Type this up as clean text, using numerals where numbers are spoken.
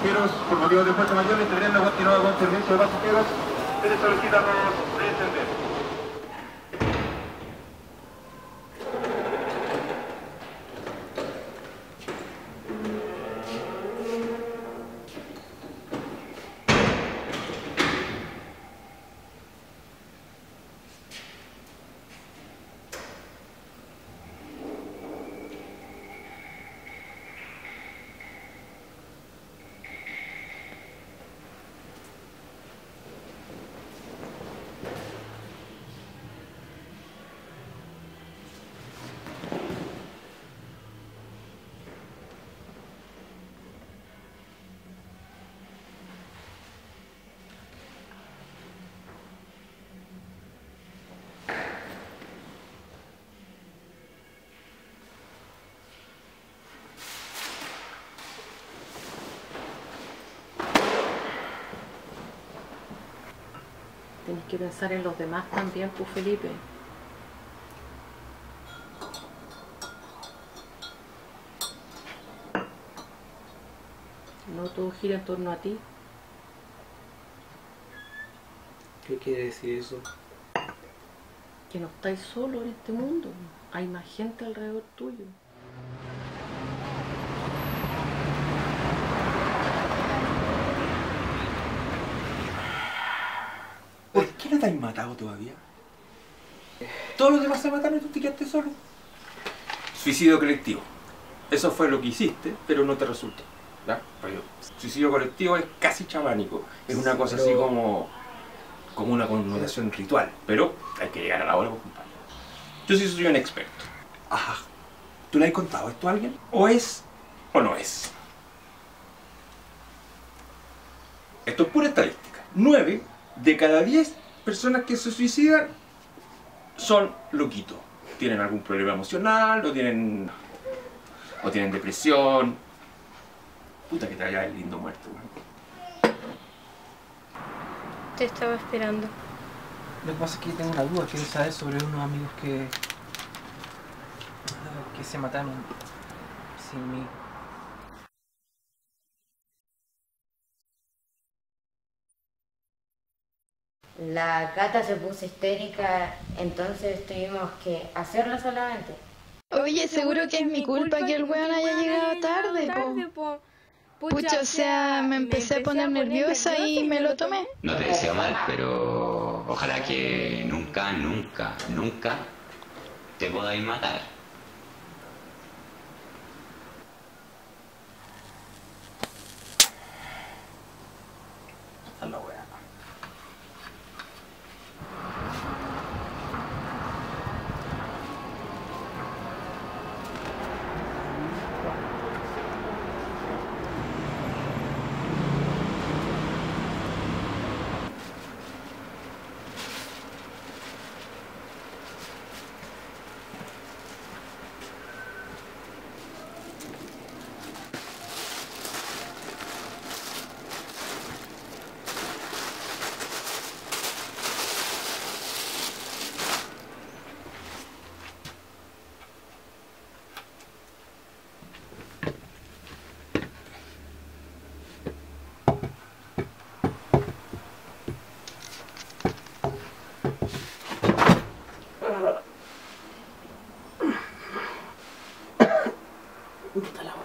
pasajeros por motivos de fuerza mayor, este tren no continúa con servicio de pasajeros, se les solicita no descender. Tienes que pensar en los demás también, pues Felipe. No todo gira en torno a ti. ¿Qué quiere decir eso? Que no estáis solo en este mundo. Hay más gente alrededor tuyo. ¿Por qué no te has matado todavía? Todos los demás se mataron y tú te quedaste solo. Suicidio colectivo. Eso fue lo que hiciste, pero no te resultó. ¿Ya? Pero suicidio colectivo es casi chamánico. Es una cosa así como una connotación ritual. Pero hay que llegar a la hora, pues, compadre. Yo sí soy un experto. Ajá. ¿Tú le has contado esto a alguien? ¿O es o no es? Esto es pura estadística. 9 de cada 10 personas que se suicidan son loquitos. Tienen algún problema emocional, o tienen depresión. Puta que te vaya el lindo muerto, güey. Te estaba esperando. Lo que pasa es que tengo una duda, quiero saber sobre unos amigos que se mataron sin mí. La Cata se puso histérica, entonces tuvimos que hacerlo solamente. Oye, seguro que es mi culpa que el weón haya llegado tarde, po. Pucha, o sea, me empecé a poner nerviosa y me lo tomé. No te deseo mal, pero ojalá que nunca te podáis matar. A la wea. Puta la